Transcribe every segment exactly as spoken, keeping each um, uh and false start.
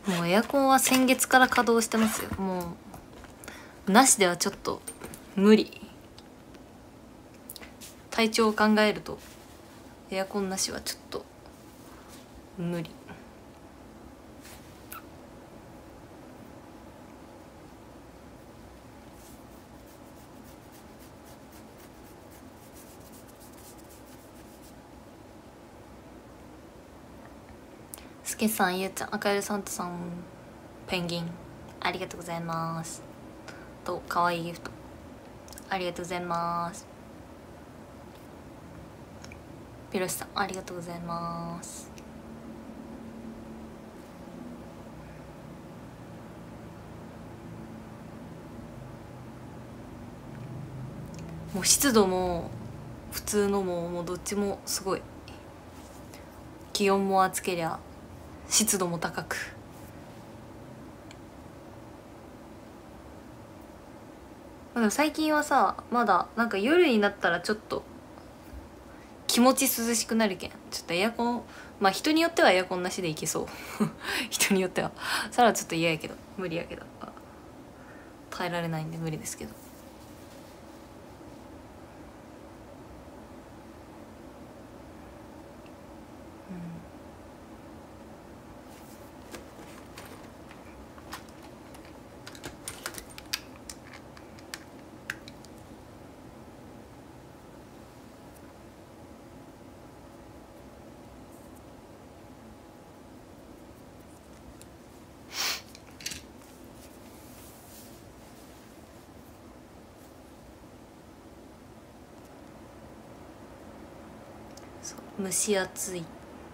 もうエアコンは先月から稼働してますよ。もうなしではちょっと無理。体調を考えるとエアコンなしはちょっと無理。すけさん、ゆうちゃん、赤色サンタさん、ペンギンありがとうございます。と可愛いギフトありがとうございます。ピロシさんありがとうございます。もう湿度も普通のももうどっちもすごい。気温も暑けりゃ湿度も高く。でも最近はさまだなんか夜になったらちょっと気持ち涼しくなるけん、ちょっとエアコン、まあ人によってはエアコンなしでいけそう人によってはそれはちょっと嫌やけど無理やけど耐えられないんで無理ですけど。蒸し暑い。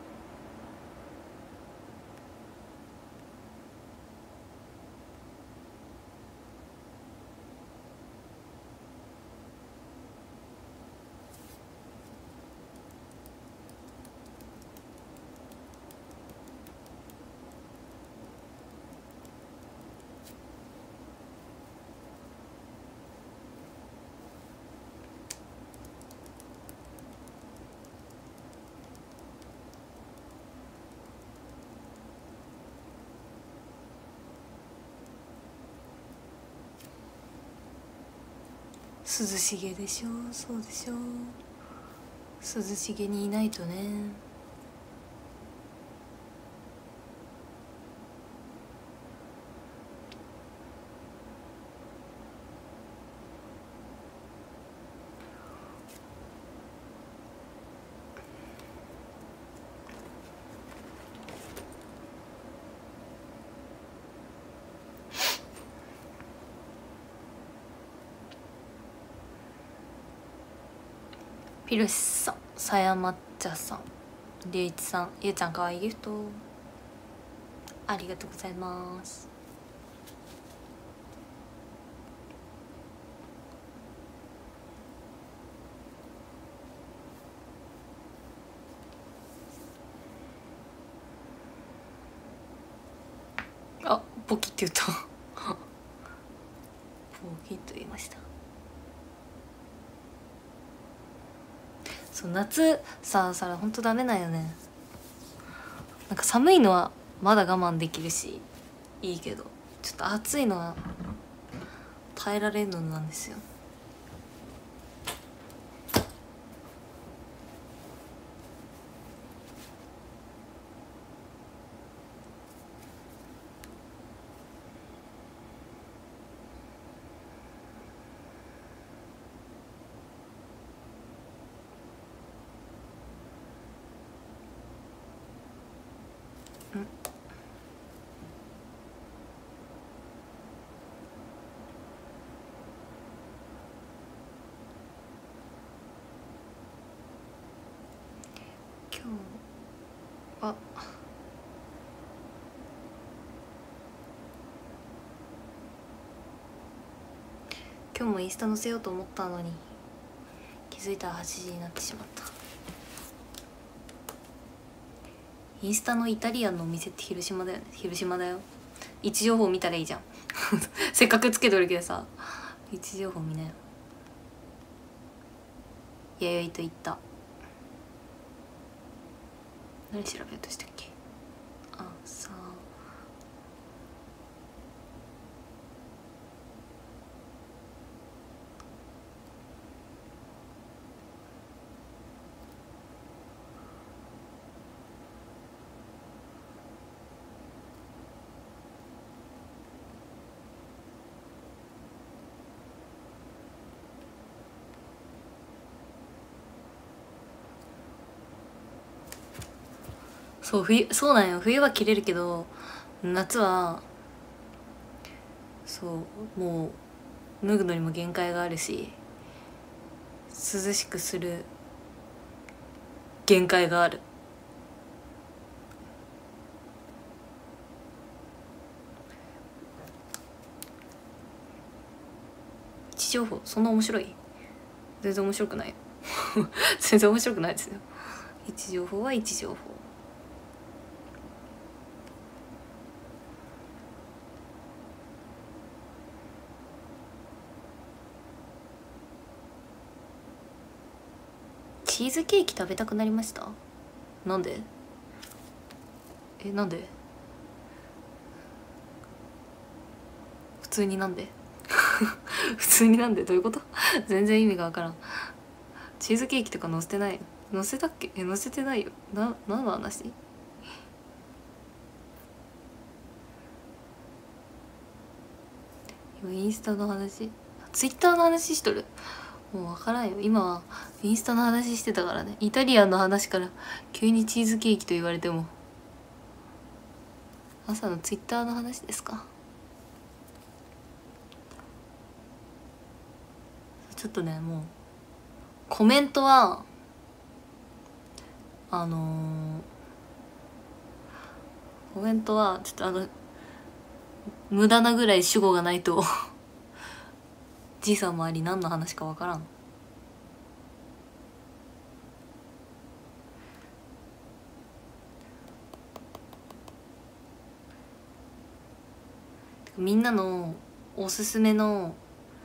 涼しげでしょ。そうでしょ。涼しげにいないとね。ピロシさん、さやまっちゃさん、りゅういちさん、ゆうちゃんかわいいギフトありがとうございます。あ、ポキって言ったポキッと言いました。そう夏さあさほんとダメなんよね。なんか寒いのはまだ我慢できるしいいけど、ちょっと暑いのは耐えられるのなんですよ。今日は今日もインスタ載せようと思ったのに気づいたらはちじになってしまった。インスタのイタリアンのお店って広島だよね。広島だよ。位置情報見たらいいじゃんせっかくつけとるけどさ、位置情報見なよ。弥生と言った。何調べようとしたっけ。あさそう冬そうなんよ、冬は着れるけど夏はそうもう脱ぐのにも限界があるし、涼しくする限界がある。位置情報そんな面白い？全然面白くない。全然面白くないですよ。位置情報は位置情報。チーズケーキ食べたくなりました。なんで？え、なんで？普通になんで？普通になんで？どういうこと？全然意味がわからん。チーズケーキとか乗せてない？乗せたっけ？え、乗せてないよ。な、何の話？今インスタの話、ツイッターの話しとる。もう分からんよ。今はインスタの話してたからね。イタリアンの話から急にチーズケーキと言われても。朝のツイッターの話ですか？ちょっとね、もうコメントはあのー、コメントはちょっとあの無駄なぐらい主語がないとじいさんもあり何の話か分からん。みんなのおすすめの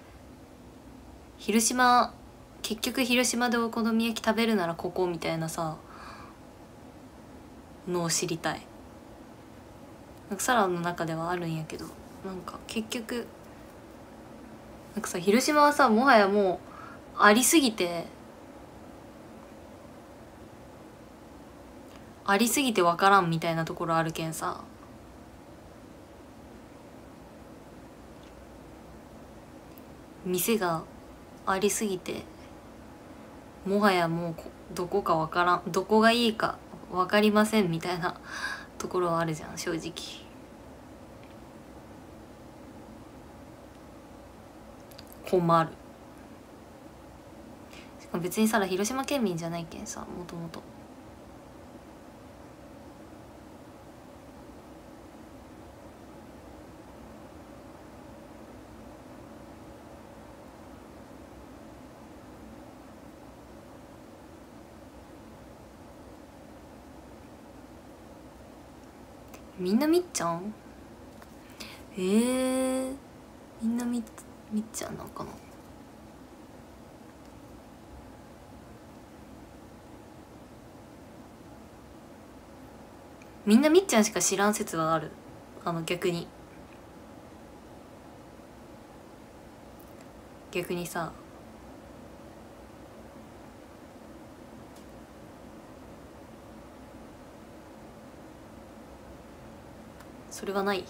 広島、結局広島でお好み焼き食べるならここみたいなさのを知りたい。なんかサラの中ではあるんやけど、なんか結局なんかさ、広島はさもはやもうありすぎてありすぎて分からんみたいなところあるけんさ、店がありすぎてもはやもうどこか分からん、どこがいいか分かりませんみたいなところはあるじゃん正直。困る。しかも別にさ広島県民じゃないけんさ、もともとみんなみっちゃん？えー、みんなみみっちゃんなんかな。みんなみっちゃんしか知らん説はある。あの逆に逆にさ、それはない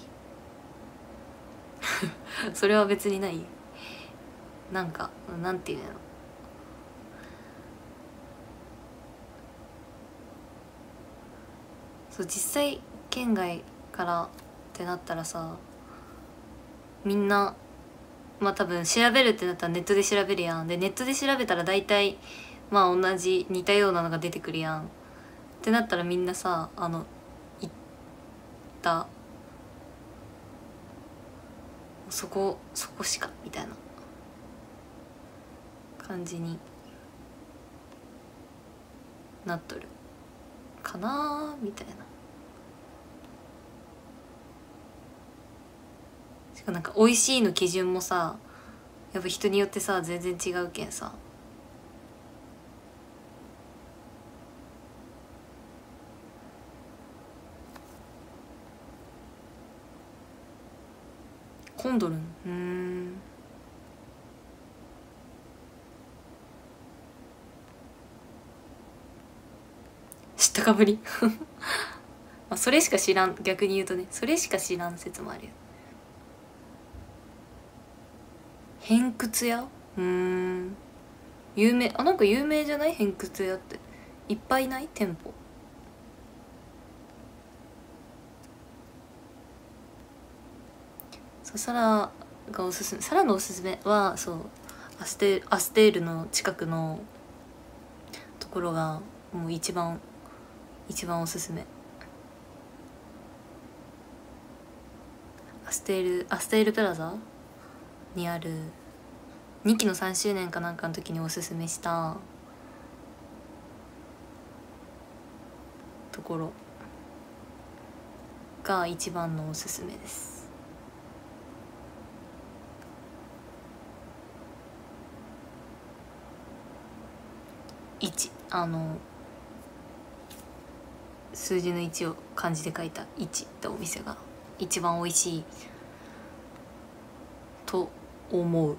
それは別にない。なんかなんていうの、そう実際県外からってなったらさ、みんなまあ多分調べるってなったらネットで調べるやん。でネットで調べたら大体まあ同じ似たようなのが出てくるやんってなったら、みんなさあの行ったそこそこしかみたいな感じになっとるかなみたいな。しかもなんか美味しいの基準もさやっぱ人によってさ全然違うけんさ、混んどるん。うーん、知ったかぶりまあそれしか知らん、逆に言うとねそれしか知らん説もあるよ。偏屈屋、うーん、有名、あなんか有名じゃない偏屈屋って。いっぱいない店舗。 そうサラがおすすめ。サラのおすすめはそうアステアステールの近くのところがもう一番一番おすすめ。アステールアステールプラザにあるにきのさんしゅうねんかなんかの時におすすめしたところが一番のおすすめです。いちあの数字のいちを漢字で書いたいちってお店が一番おいしいと思う。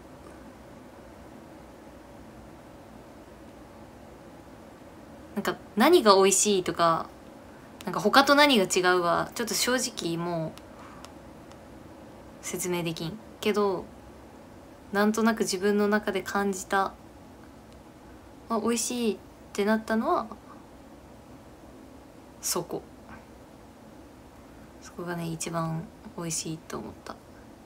なんか何が美味しいとかなんか他と何が違うはちょっと正直もう説明できんけど、なんとなく自分の中で感じたあ美味しいってなったのはそこそこがね一番美味しいと思った。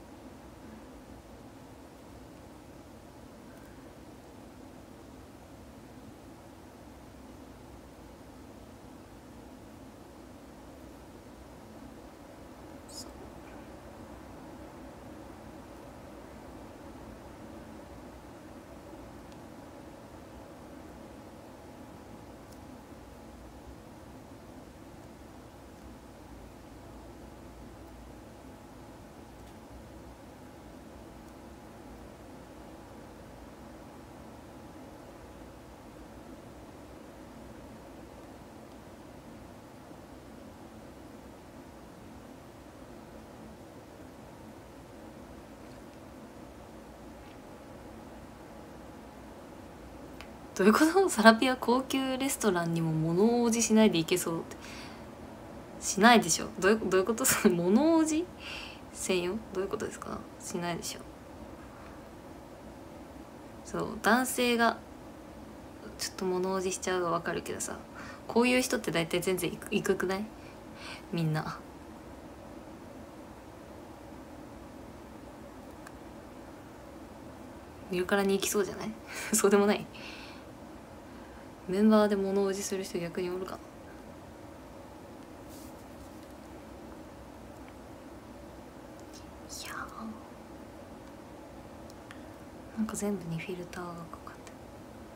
どういうこと？サラピは高級レストランにも物おじしないで行けそうってしないでしょ。どういうどういうこと？その物おじ専用どういうことですか？しないでしょ。そう男性がちょっと物おじしちゃうが分かるけどさ、こういう人って大体全然行くくないみんな。見るからに行きそうじゃない？そうでもない。メンバーで物おじする人逆におるかな。いやーなんか全部にフィルターがかかってる。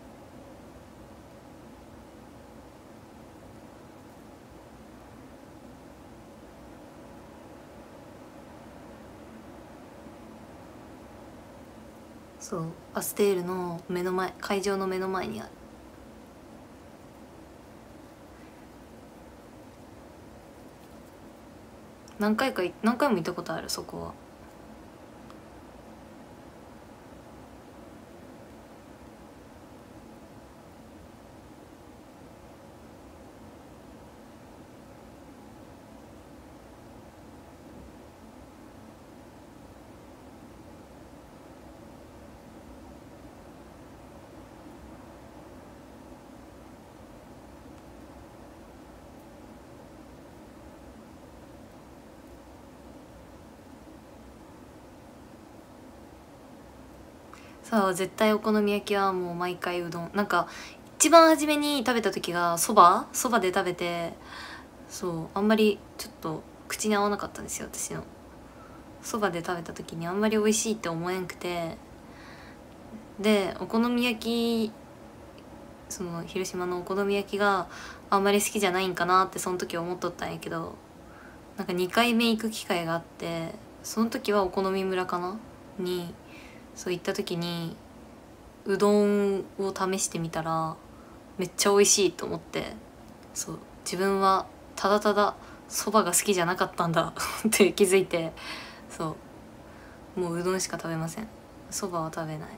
そうアステールの目の前、会場の目の前にある。何回か何回も行ったことある。そこはさあ絶対お好み焼きはもう毎回うどん。なんか一番初めに食べた時がそばそばで食べて、そうあんまりちょっと口に合わなかったんですよ。私のそばで食べた時にあんまり美味しいって思えんくて、でお好み焼きその広島のお好み焼きがあんまり好きじゃないんかなってその時思っとったんやけど、なんかにかいめ行く機会があって、その時はお好み村かなにそう行った時にうどんを試してみたらめっちゃ美味しいと思って、そう自分はただただそばが好きじゃなかったんだって気づいて、そうもううどんしか食べません。そばは食べない。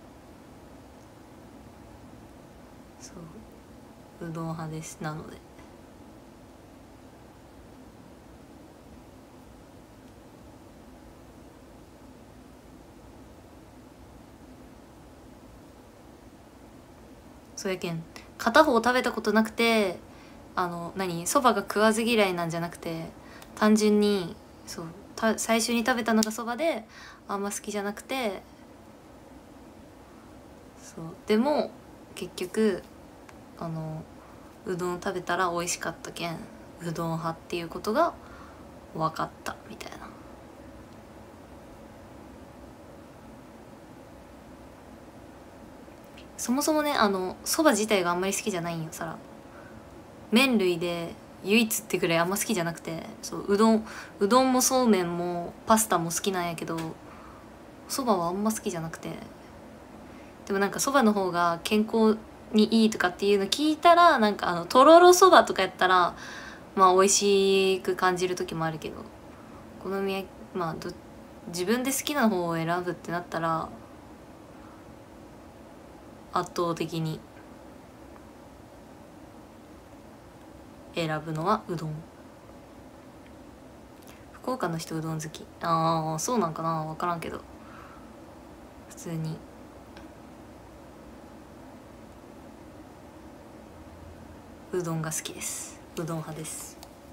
そううどん派です。なのでそうやけん片方食べたことなくて、あの何そばが食わず嫌いなんじゃなくて単純にそうた最初に食べたのがそばであんま好きじゃなくて、そうでも結局あのうどん食べたら美味しかったけんうどん派っていうことが分かったみたいな。そもそもねあのそば自体があんまり好きじゃないんよ。さら麺類で唯一ってぐらいあんま好きじゃなくて、そううどんうどんもそうめんもパスタも好きなんやけど、そばはあんま好きじゃなくて。でもなんかそばの方が健康にいいとかっていうの聞いたら、なんかあのとろろそばとかやったらまあ美味しく感じる時もあるけど、お好み焼きまあど自分で好きな方を選ぶってなったら圧倒的に選ぶのはうどん。福岡の人うどん好き。ああそうなんかな、分からんけど普通にうどんが好きです。うどん派です。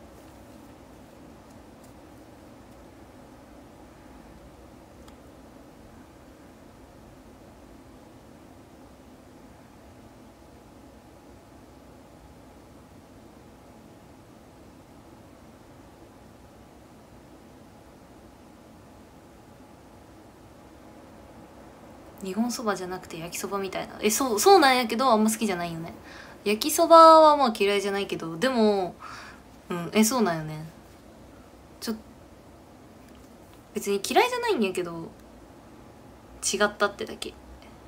日本そばじゃなくて焼きそばみたいな。えそうそうなんやけどあんま好きじゃないよね。焼きそばはまあ嫌いじゃないけど、でもうんえそうなんよね。ちょっと別に嫌いじゃないんやけど違ったってだけ。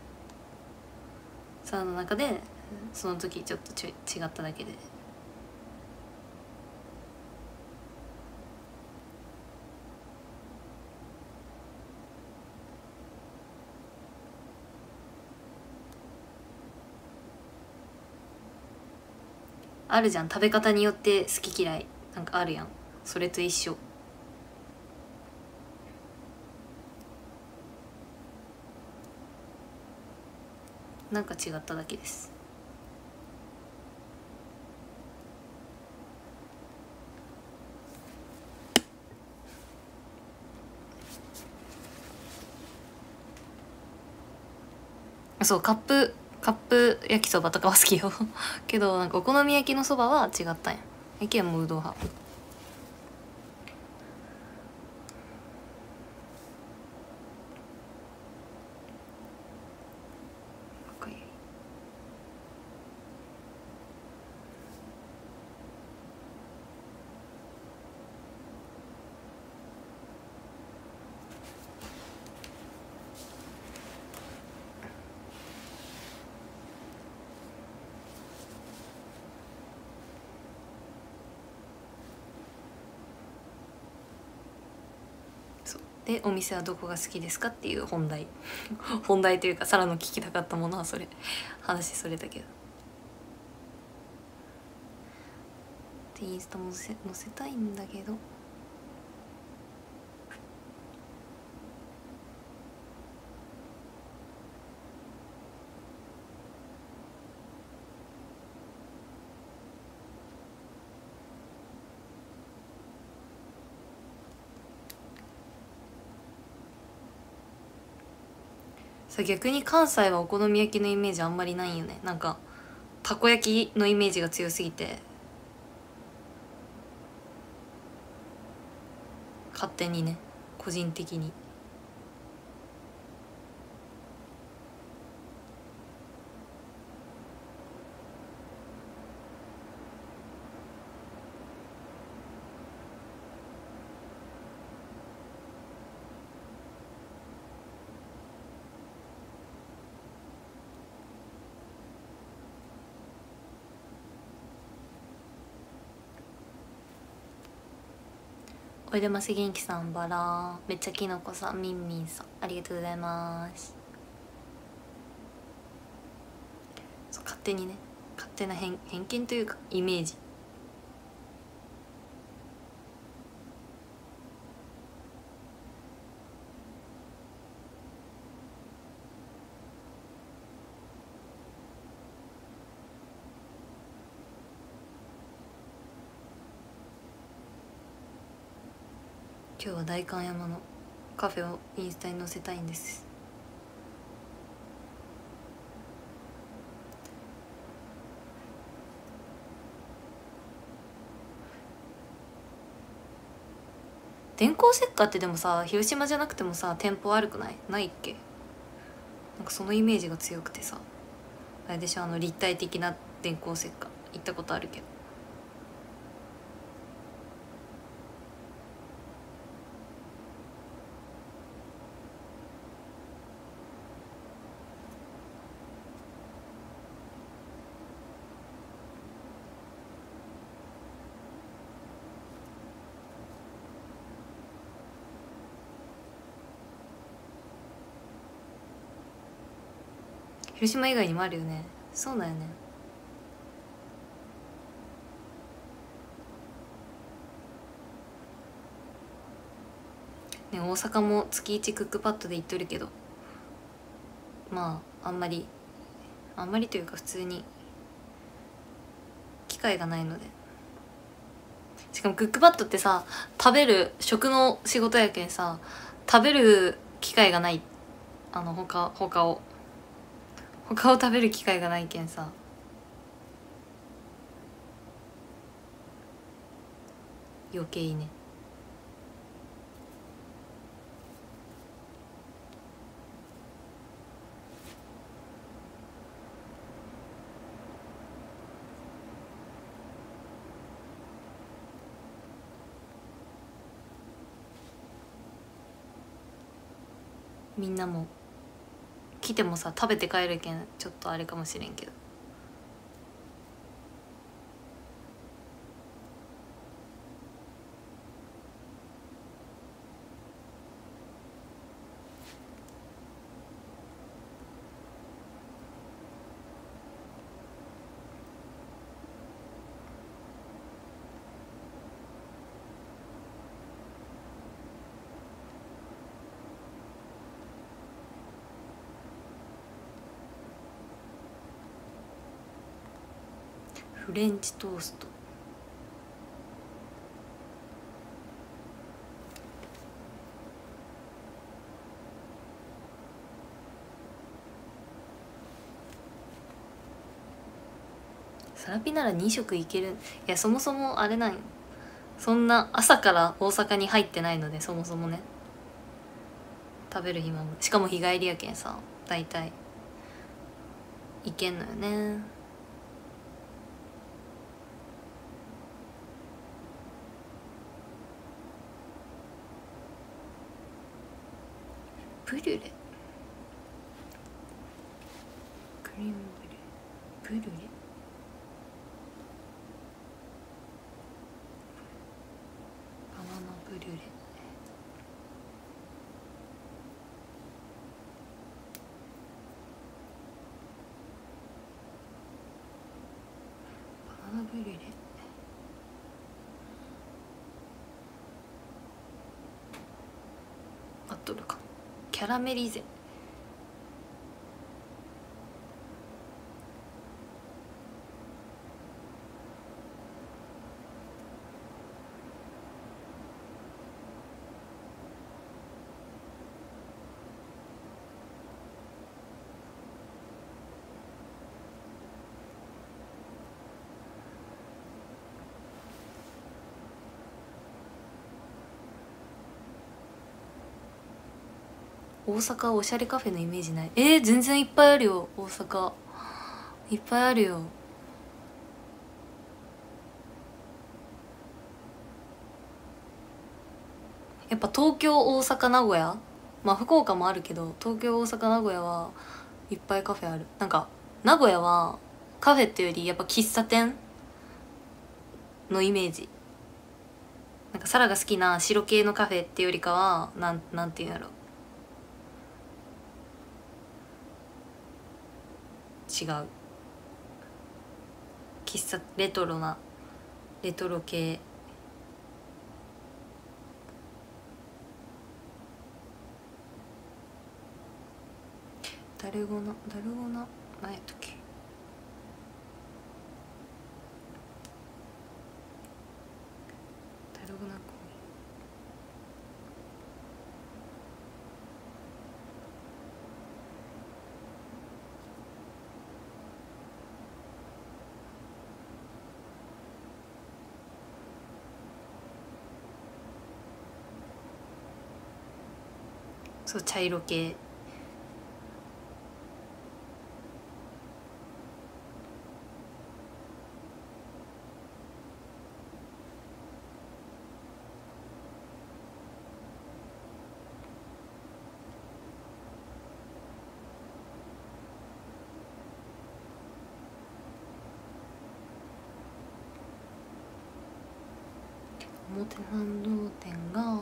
さあの中でその時ちょっとちょ違っただけで。あるじゃん食べ方によって好き嫌いなんかあるやん。それと一緒。なんか違っただけです。そうカップカップ焼きそばとかは好きよけどなんかお好み焼きのそばは違ったんや。焼きはもううどん派。でお店はどこが好きですかっていう本題本題というかサラの聞きたかったものはそれ話それだけど。でインスタも載せ載せたいんだけどさ、逆に関西はお好み焼きのイメージあんまりないよね。なんかたこ焼きのイメージが強すぎて勝手にね個人的に。おいでます元気さん、バラめっちゃきのこさん、みんみんさんありがとうございます。そう勝手にね勝手な偏偏見というかイメージ。 今日は代官山のカフェをインスタに載せたいんです。電光石火ってでもさ、広島じゃなくてもさ店舗悪くないないっけ？なんかそのイメージが強くてさ、あれでしょ、あの立体的な電光石火行ったことあるけど。広島以外にもあるよね。そうだよね。ね、大阪も月いちクックパッドで行っとるけど、まああんまりあんまりというか普通に機会がないので。しかもクックパッドってさ、食べる食の仕事やけんさ、食べる機会がない。あの他他を他を食べる機会がないけんさ、余計いいね。みんなも来てもさ食べて帰るけんちょっとあれかもしれんけど。フレンチトースト。サラピならに食いける。いやそもそもあれなんよ、そんな朝から大阪に入ってないので、そもそもね食べる暇も、しかも日帰りやけんさ大体行けんのよね。ブリュレ、クリームブリュレ、ブリュレ、バナナブリュレ、バナナブリュレ、あっとるか。キャラメリゼ。大阪おしゃれカフェのイメージない。えー、全然いっぱいあるよ大阪、いっぱいあるよ。やっぱ東京大阪名古屋、まあ福岡もあるけど東京大阪名古屋はいっぱいカフェある。なんか名古屋はカフェっていうよりやっぱ喫茶店のイメージ。なんかサラが好きな白系のカフェっていうよりかはなんなんていうんやろ、違う喫茶、レトロなレトロ系。ダルゴナダルゴナ何やったっけ、ダルゴナコそう茶色系。表参道店が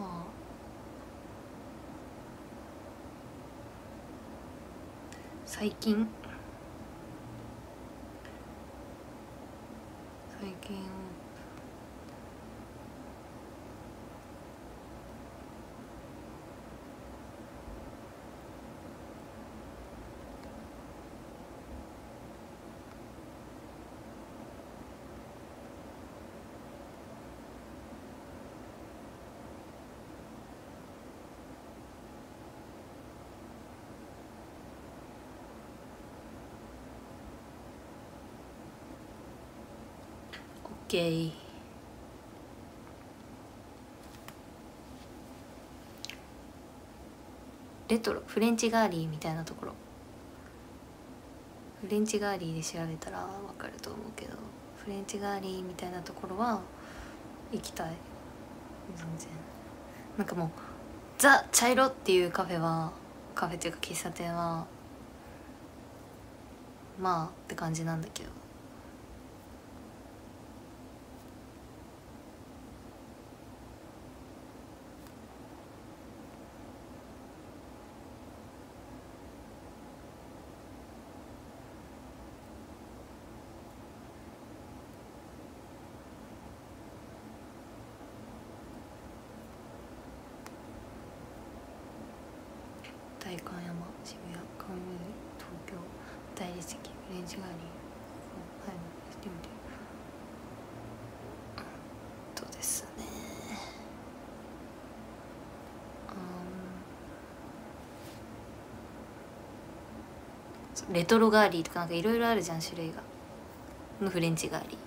最近最近オッケー。レトロフレンチガーリーみたいなところ、フレンチガーリーで調べたら分かると思うけど、フレンチガーリーみたいなところは行きたい。全然なんかもうザ・茶色っていうカフェはカフェっていうか喫茶店はまあって感じなんだけど、代官山、渋谷、川越、東京、大理石、フレンチガーリー、はい、してみて。そうですね。うん、レトロガーリーとかなんかいろいろあるじゃん、種類が。のフレンチガーリー。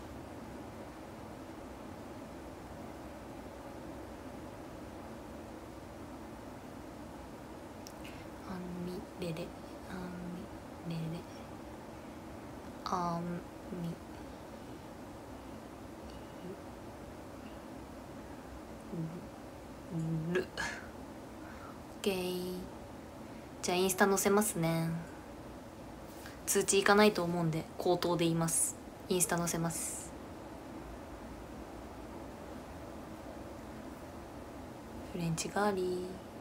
アンミレレ、アンミレレ、アンミル。オッケー。じゃあインスタ載せますね。通知いかないと思うんで口頭で言います。インスタ載せます。フレンチガーリー。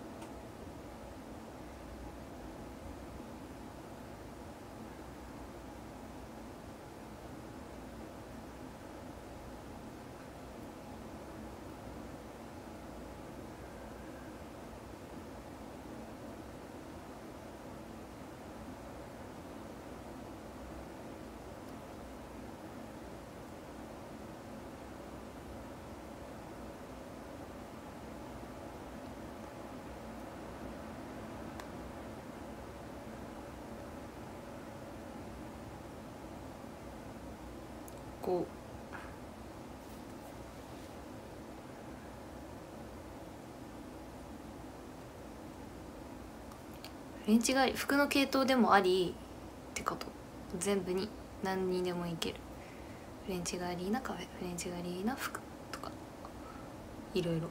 こうフレンチガーリー服の系統でもありってこと、全部に何にでもいける。フレンチガーリーなカフェ、フレンチガーリーな服とかいろいろ。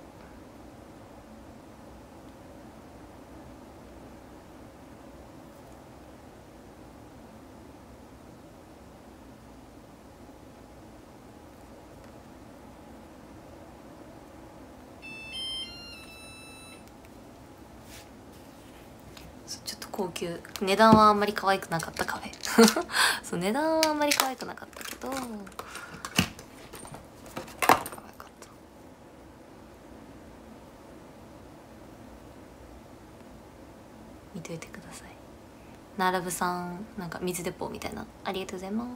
ちょっと高級、値段はあんまり可愛くなかったカフェそう値段はあんまり可愛くなかったけど可愛かった。見といてください。ナラブさん、なんか水鉄砲みたいな、ありがとうございます。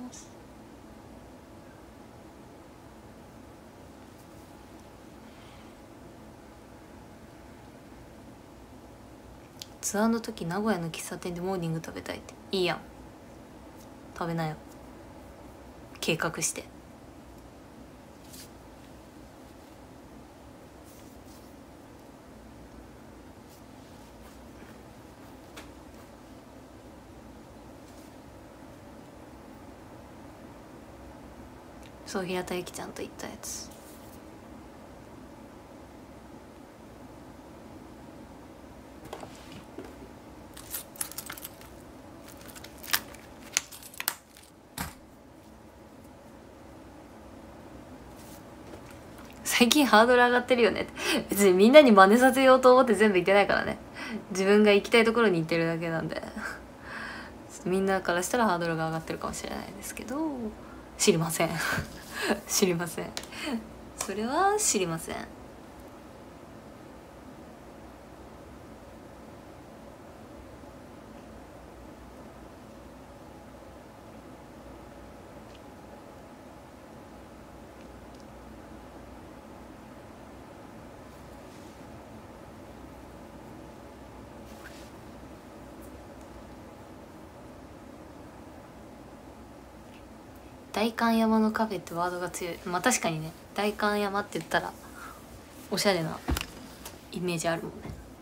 ツアーの時名古屋の喫茶店でモーニング食べたいって。いいやん、食べなよ、計画して。 そう、平田由紀ちゃんと行ったやつ。最近ハードル上がってるよねって。別にみんなに真似させようと思って全部言ってないからね。自分が行きたいところに行ってるだけなんでみんなからしたらハードルが上がってるかもしれないですけど、知りません知りません、それは知りません。代官山のカフェってワードが強い。まあ確かにね、代官山って言ったらおしゃれなイメージあるもんね。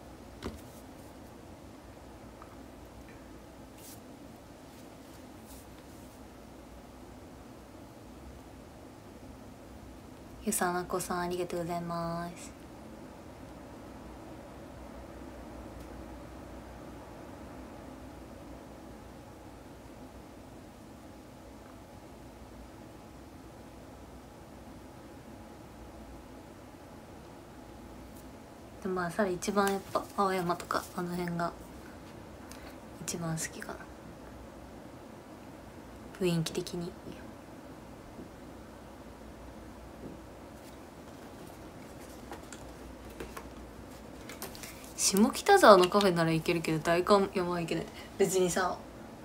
ゆさなこさんありがとうございます。でもまあさら一番やっぱ青山とかあの辺が一番好きかな、雰囲気的に。下北沢のカフェなら行けるけど代官山は行けない。別にさ、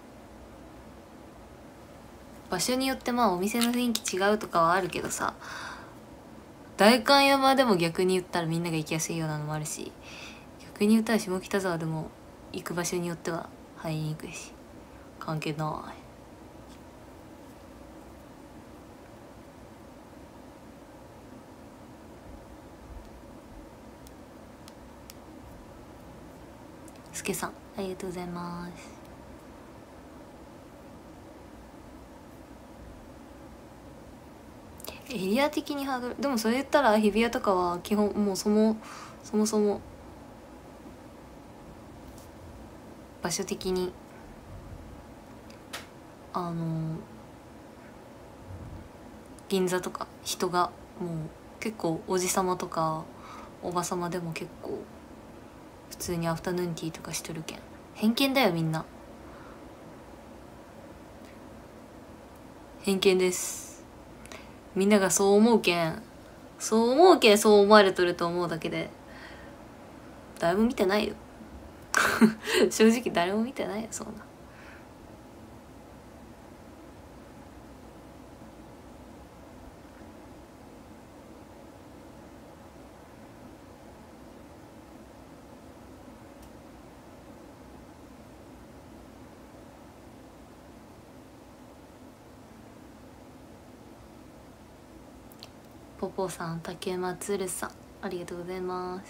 場所によってまあお店の雰囲気違うとかはあるけどさ、代官山でも逆に言ったらみんなが行きやすいようなのもあるし、逆に言ったら下北沢でも行く場所によっては入りにくいし、関係ない。すけさんありがとうございます。エリア的にハードル、でもそれ言ったら日比谷とかは基本もうそもそもそも場所的にあの銀座とか人がもう結構おじさまとかおばさまでも結構普通にアフタヌーンティーとかしとるけん。偏見だよみんな、偏見です。みんながそう思うけんそう思うけんそう思われとると思うだけで、誰も見てないよ正直誰も見てないよそんな。ポポさん、竹松るさんありがとうございます。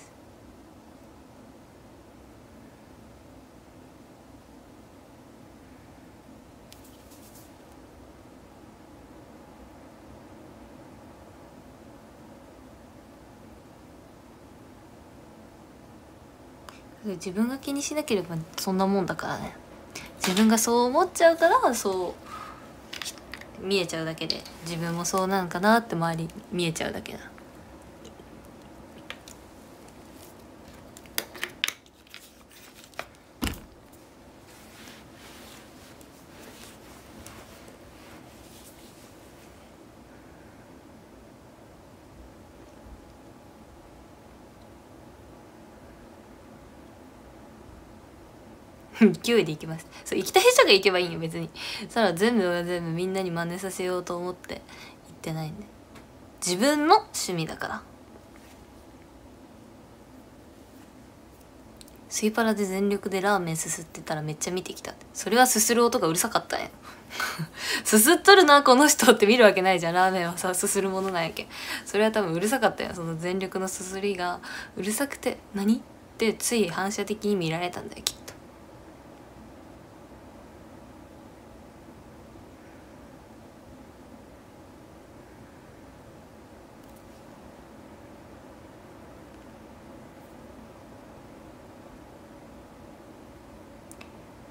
自分が気にしなければそんなもんだからね。自分がそう思っちゃうからそう見えちゃうだけで、自分もそうなんかなって周り見えちゃうだけだ。勢いで行きます。そう行きたい人が行けばいいよ別に。そら全部が全部みんなに真似させようと思って行ってないんで、自分の趣味だから。スイパラで全力でラーメンすすってたらめっちゃ見てきたって。それはすする音がうるさかったんやすすっとるなこの人って見るわけないじゃん。ラーメンはさすするものなんやけん。それは多分うるさかったよ。その全力のすすりがうるさくて何ってつい反射的に見られたんだよきっと。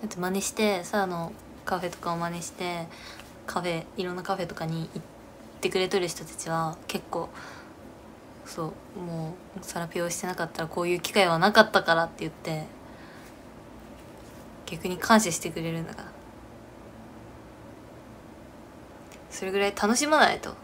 やつ真似してサラのカフェとかを真似してカフェいろんなカフェとかに行ってくれとる人たちは結構そうもうサラピをしてなかったらこういう機会はなかったからって言って逆に感謝してくれるんだから、それぐらい楽しまないと。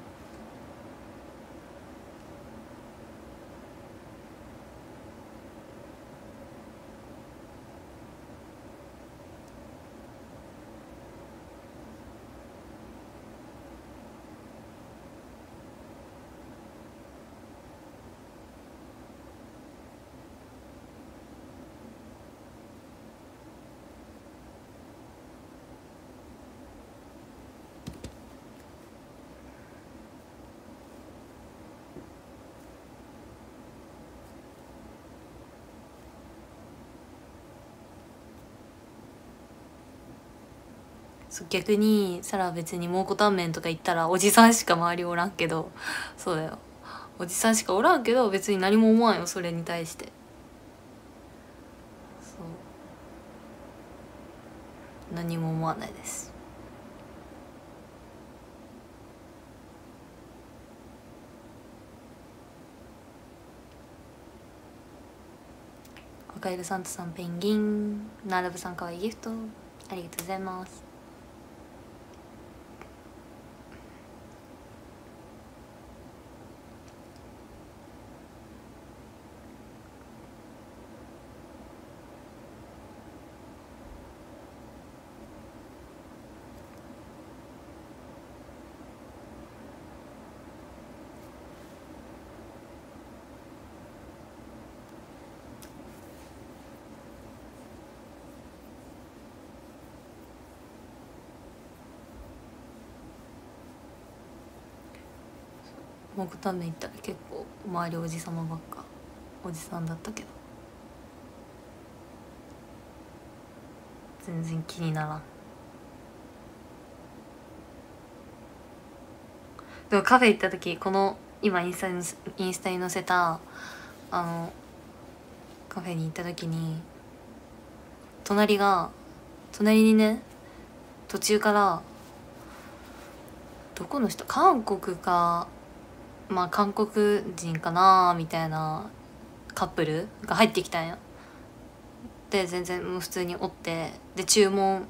逆にサラは別に蒙古タンメンとか行ったらおじさんしか周りおらんけど、そうだよ、おじさんしかおらんけど別に何も思わんよそれに対して。そう何も思わないです。赤色サンタさんペンギン、ナラブさんかわいいギフトありがとうございます。蒙古タンメン行ったら結構周りおじさまばっかおじさんだったけど全然気にならん。でもカフェ行った時この今インスタにインスタに載せたあのカフェに行った時に隣が隣にね途中からどこの人韓国かまあ韓国人かなみたいなカップルが入ってきたんや。で全然もう普通におってで注文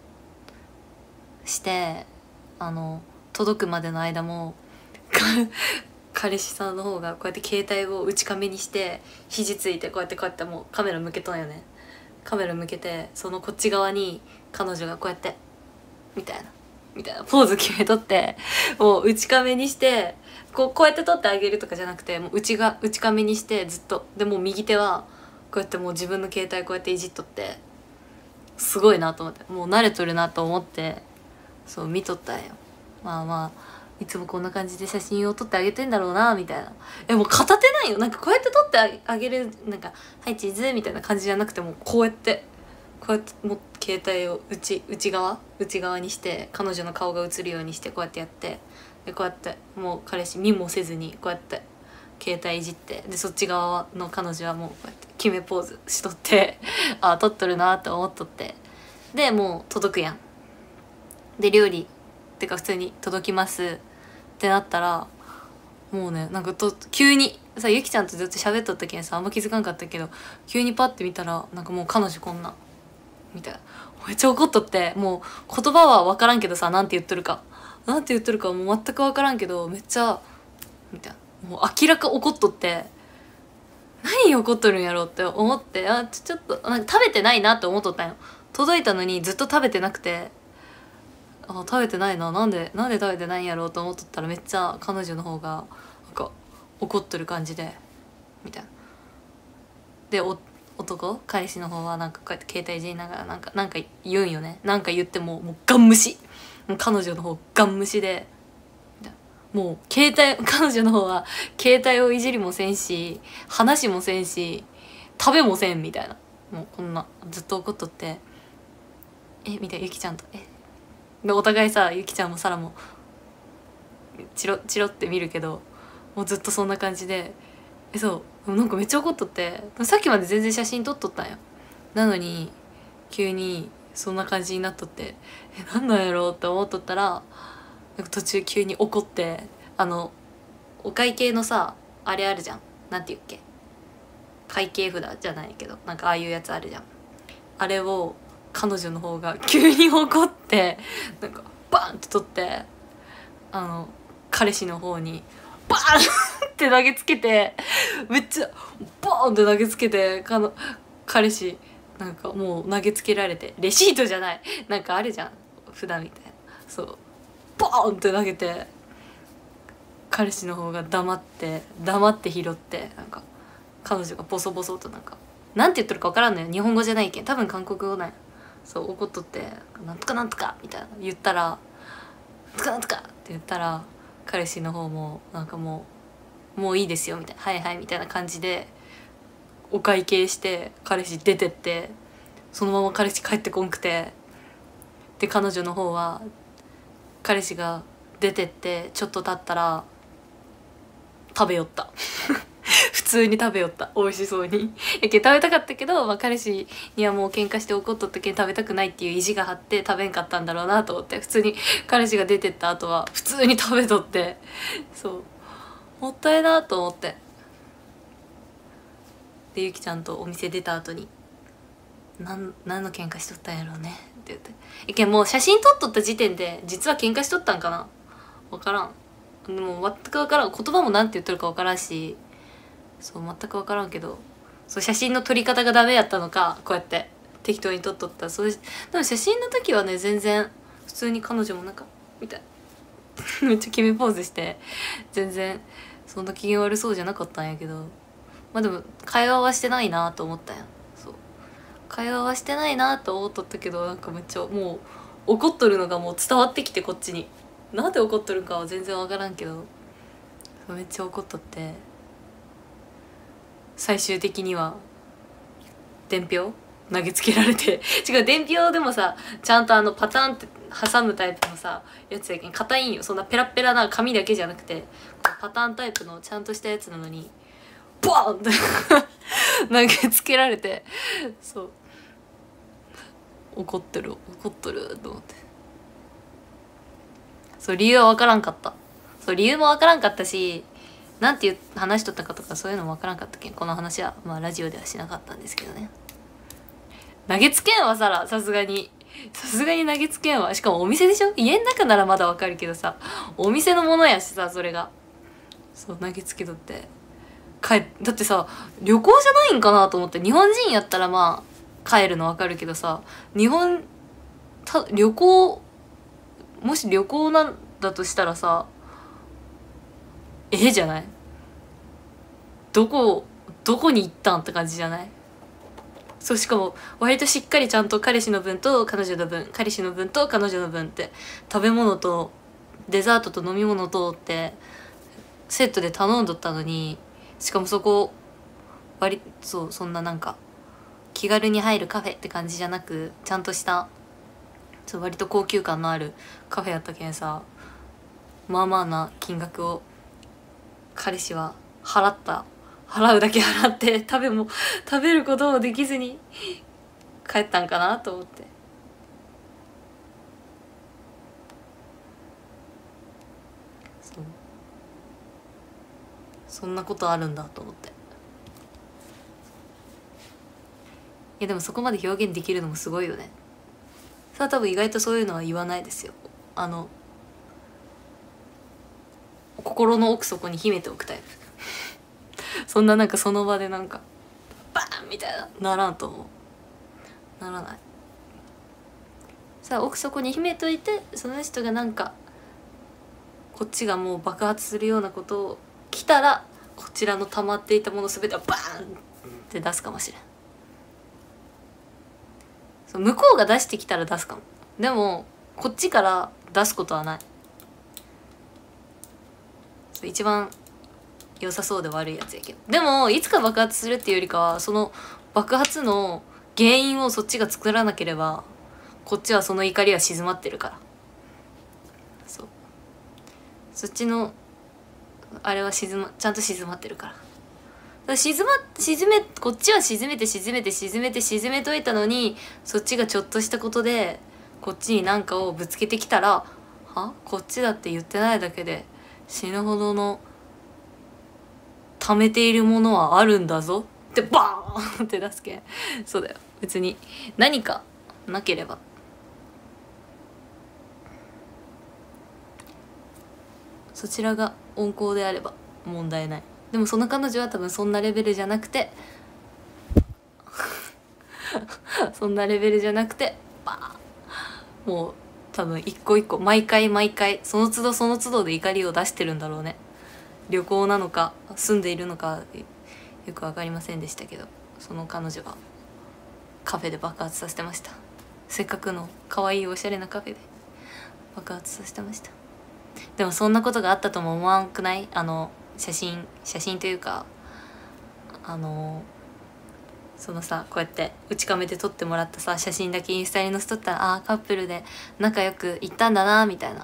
してあの届くまでの間も彼氏さんの方がこうやって携帯を内カメにして肘ついてこうやってこうやってもうカメラ向けとんよね。カメラ向けてそのこっち側に彼女がこうやってみたいなみたいなポーズ決めとってもう内カメにしてこうこうやって撮ってあげるとかじゃなくてもう内が内カメにしてずっとでもう右手はこうやってもう自分の携帯こうやっていじっとってすごいなと思ってもう慣れとるなと思ってそう見とったんよ。まあまあいつもこんな感じで写真を撮ってあげてんだろうなみたいな。えもう片手ないよなんかこうやって撮ってあげるなんか「はいチーズ」みたいな感じじゃなくてもうこうやってこうやってもう携帯を内内側内側にして彼女の顔が映るようにしてこうやってやってでこうやってもう彼氏見もせずにこうやって携帯いじってでそっち側の彼女はもうこうやって決めポーズしとってあ撮っとるなって思っとってでもう届くやん。で料理ってか普通に届きますってなったらもうねなんかと急にさゆきちゃんとずっと喋っとったけんさあんま気づかんかったけど急にパッて見たらなんかもう彼女こんなみたいなめっちゃ怒っとってもう言葉は分からんけどさなんて言っとるかなんて言っとるかもう全く分からんけどめっちゃみたいなもう明らか怒っとって何怒っとるんやろうって思ってあちょちょっとなんか食べてないなって思っとったんよ。届いたのにずっと食べてなくてあ食べてないななんでなんで食べてないんやろうと思っとったらめっちゃ彼女の方がなんか怒っとる感じでみたいな。でお男彼氏の方はなんかこうやって携帯いじりながらなんかなんか言うんよね。なんか言ってももうガン無視もう彼女の方ガン無視でもう携帯彼女の方は携帯をいじりもせんし話もせんし食べもせんみたいなもうこんなずっと怒っとってえみたいなゆきちゃんとえでお互いさゆきちゃんもさらもチロチロって見るけどもうずっとそんな感じでえそうなんかめっちゃ怒っとってさっきまで全然写真撮っとったんよ。なのに急にそんな感じになっとって、えなんなんやろうって思っとったら、なんか途中急に怒って、あのお会計のさあれあるじゃん、なんて言うっけ、会計札じゃないけどなんかああいうやつあるじゃん、あれを彼女の方が急に怒ってなんかバンって取って、あの彼氏の方にバーンって投げつけて、めっちゃボーンって投げつけて、かの彼氏なんかもう投げつけられて、レシートじゃないなんかあるじゃん札みたいな、そうボーンって投げて、彼氏の方が黙って黙って拾って、なんか彼女がボソボソとなんかなんて言ってるか分からんのよ、日本語じゃないけん多分韓国語なんや。そう怒っとって「なんとかなんとか」みたいな言ったら「なんとかなんとか」って言ったら、彼氏の方もなんかもう「もういいですよ」みたいな「はいはい」みたいな感じでお会計して彼氏出てって、そのまま彼氏帰ってこんくて、で彼女の方は彼氏が出てってちょっと経ったら食べよった普通に食べよった、美味しそうにやけん食べたかったけど、まあ、彼氏にはもう喧嘩して怒っとったけん食べたくないっていう意地が張って食べんかったんだろうなと思って、普通に彼氏が出てった後は普通に食べとって、そうもったいなと思って、でゆきちゃんとお店出た後に「なん何の喧嘩しとったんやろうね」って言って、やけんもう写真撮っとった時点で実は喧嘩しとったんかな、分からん、でも全く分からん、言葉もなんて言っとるか分からんし、そう全く分からんけど、そう写真の撮り方がダメやったのか、こうやって適当に撮っとった。そうでも写真の時はね全然普通に彼女もなんかみたいめっちゃ決めポーズして全然そんな機嫌悪そうじゃなかったんやけど、まあでも会話はしてないなと思ったんや。そう会話はしてないなと思っとったけど、なんかめっちゃもう怒っとるのがもう伝わってきて、こっちになんで怒っとるかは全然分からんけどめっちゃ怒っとって、最終的には伝票投げつけられて違う、伝票でもさちゃんとあのパターンって挟むタイプのさやつやけん硬いんよ、そんなペラペラな紙だけじゃなくてこうパターンタイプのちゃんとしたやつなのにボーンって投げつけられて、そう怒ってる怒っとると思って、そう理由は分からんかった、そう理由も分からんかったし、なんていう話しとったかとかそういうのも分からんかったけん、この話はまあラジオではしなかったんですけどね。投げつけんわさら、さすがにさすがに投げつけんわ、しかもお店でしょ、家の中ならまだ分かるけどさ、お店のものやしさ、それがそう投げつけとって帰だってさ、旅行じゃないんかなと思って、日本人やったらまあ帰るの分かるけどさ、日本た旅行もし旅行なんだとしたらさ、ええじゃない、どこどこに行ったんって感じじゃない。そうしかも割としっかりちゃんと彼氏の分と彼女の分、彼氏の分と彼女の分って食べ物とデザートと飲み物とってセットで頼んどったのに、しかもそこ割そうそんななんか気軽に入るカフェって感じじゃなく、ちゃんとしたそう割と高級感のあるカフェやったけんさ、まあまあな金額を彼氏は払った、払うだけ払って食べも食べることもできずに帰ったんかなと思って、そうそんなことあるんだと思って、いやでもそこまで表現できるのもすごいよね。さあ多分意外とそういうのは言わないですよ、あの心の奥底に秘めておくタイプそんななんかその場でなんかバーンみたいなならんと思う、ならない。さあ奥底に秘めといて、その人がなんかこっちがもう爆発するようなことを来たら、こちらの溜まっていたもの全てをバーンって出すかもしれん。そう向こうが出してきたら出すかも、でもこっちから出すことはない。そう一番良さそうで悪いやつやけど、でもいつか爆発するっていうよりかは、その爆発の原因をそっちが作らなければこっちはその怒りは静まってるから、そうそっちのあれは静まちゃんと静まってるから、 沈ま沈めこっちは沈めて沈めて沈めて沈めといたのに、そっちがちょっとしたことでこっちに何かをぶつけてきたら、はこっちだって言ってないだけで死ぬほどの溜めているものはあるんだぞってバーンって出すけん。そうだよ、別に何かなければ、そちらが温厚であれば問題ない。でもその彼女は多分そんなレベルじゃなくてそんなレベルじゃなくてバーン、もう多分一個一個毎回毎回その都度その都度で怒りを出してるんだろうね。旅行なのか住んでいるのかよく分かりませんでしたけど、その彼女はカフェで爆発させてました。せっかくの可愛いおしゃれなカフェで爆発させてました。でもそんなことがあったとも思わんくない？あの写真写真というか、あのそのさ、こうやって内カメで撮ってもらったさ写真だけインスタに載せとったら、ああカップルで仲良く行ったんだなみたいな、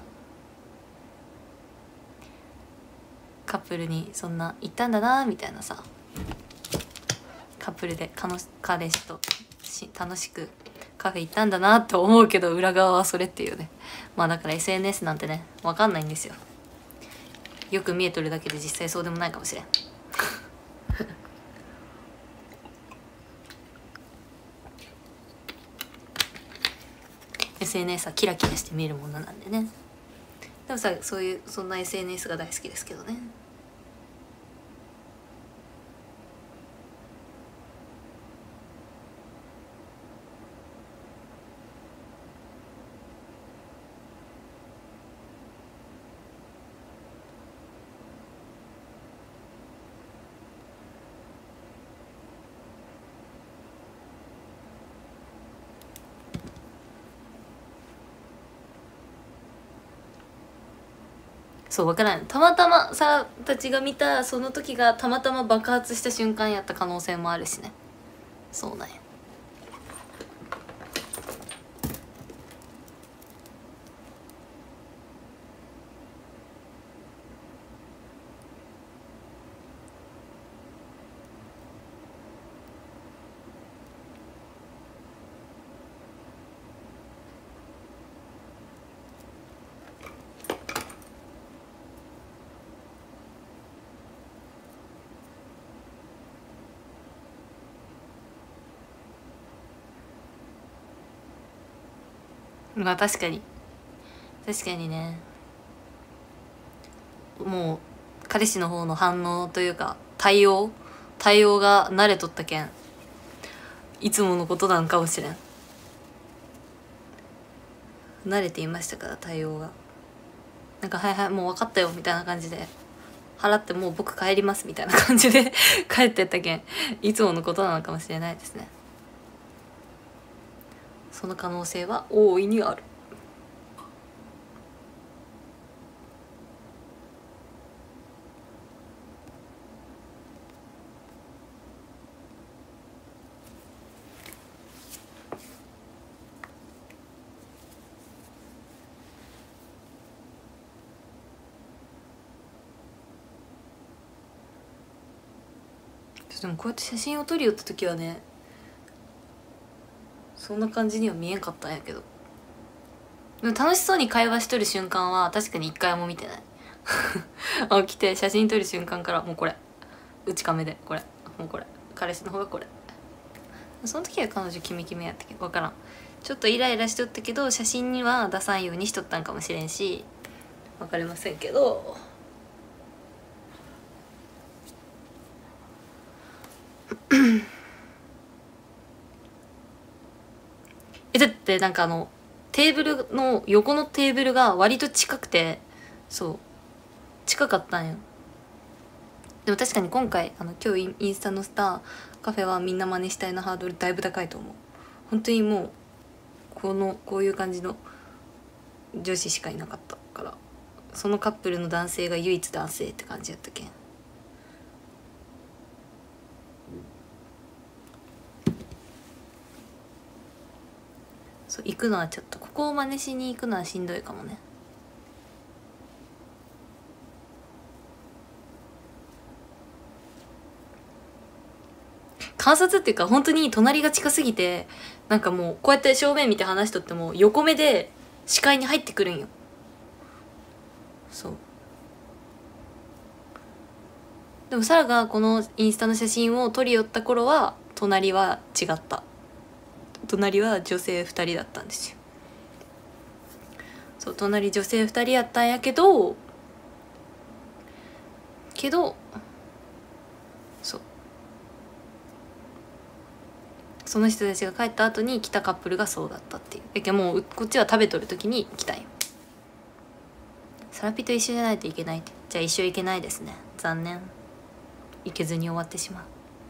カップルにそんな行ったんだなみたいなさ、カップルで彼氏とし楽しくカフェ行ったんだなって思うけど、裏側はそれっていうね。まあだから エスエヌエス なんてね分かんないんですよ。よく見えとるだけで実際そうでもないかもしれんエスエヌエス はキラキラして見えるものなんでね。でもさ、そういうそんな エスエヌエス が大好きですけどね。そう分からん、たまたまさたちが見たその時がたまたま爆発した瞬間やった可能性もあるしね。そうなんや。まあ確かに確かにね。もう彼氏の方の反応というか対応対応が慣れとったけん、いつものことなんかもしれん。慣れていましたから対応が。なんか「はいはいもう分かったよ」みたいな感じで払って、もう僕帰りますみたいな感じで帰ってったけん、いつものことなのかもしれないですね。その可能性は大いにある。でもこうやって写真を撮り寄った時はね、そんな感じには見えんかったんやけど、でも楽しそうに会話しとる瞬間は確かに一回も見てない起きて写真撮る瞬間からもうこれ内カメでこれもうこれ彼氏の方がこれ。その時は彼女キメキメやったけど分からん、ちょっとイライラしとったけど写真には出さんようにしとったんかもしれんし、分かりませんけどえだってなんかあのテーブルの横のテーブルが割と近くて、そう近かったんよ。でも確かに今回あの今日インスタのスターカフェはみんな真似したいのハードルだいぶ高いと思う。本当にもうこのこういう感じの女子しかいなかったから、そのカップルの男性が唯一男性って感じやったけん。そう行くのはちょっとここを真似しに行くのはしんどいかもね。 観察っていうか本当に隣が近すぎて、なんかもうこうやって正面見て話しとっても横目で視界に入ってくるんよ。そうでもサラがこのインスタの写真を撮り寄った頃は隣は違った。隣は女性ふたりだったんですよ。そう隣女性ふたりやったんやけどけどそうその人たちが帰った後に来たカップルがそうだったっていう。だけどもうこっちは食べとる時に来たんよ。サラピと一緒じゃないといけないって。じゃあ一緒いけないですね。残念。いけずに終わってしまう。